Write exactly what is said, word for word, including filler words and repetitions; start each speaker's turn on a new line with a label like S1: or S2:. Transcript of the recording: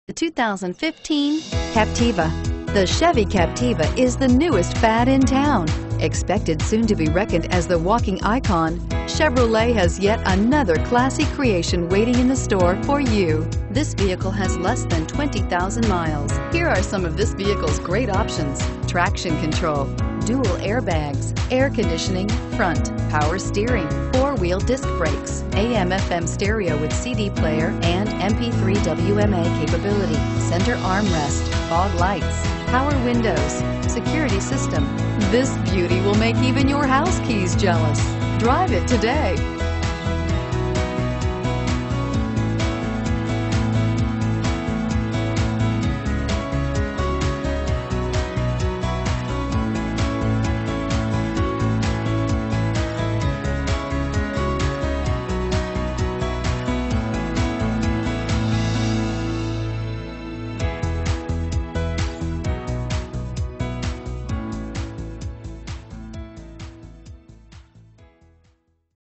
S1: The two thousand fifteen Captiva. The Chevy Captiva is the newest fad in town. Expected soon to be reckoned as the walking icon, Chevrolet has yet another classy creation waiting in the store for you. This vehicle has less than twenty thousand miles. Here are some of this vehicle's great options: traction control, dual airbags, air conditioning, front, power steering, four-wheel disc brakes, A M F M stereo with C D player and M P three W M A capability, center armrest, fog lights, power windows, security system. This beauty will make even your house keys jealous. Drive it today.